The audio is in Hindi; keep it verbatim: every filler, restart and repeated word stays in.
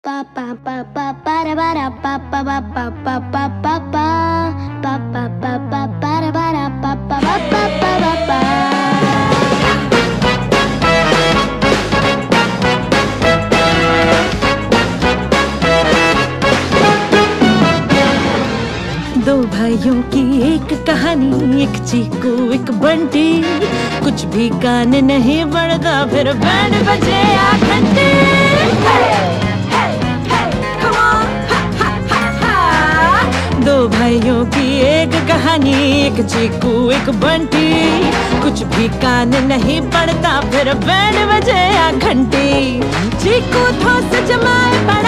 दो भाइयों की एक कहानी, एक चीकू एक बंटी। कुछ भी गान नहीं बढ़ता, फिर बैंड बजे आ घंटी। दो भाइयों की एक कहानी, एक चीकू एक बंटी। कुछ भी कान नहीं पड़ता, फिर बैंड बजे आ घंटी। चीकू ठोस जमाए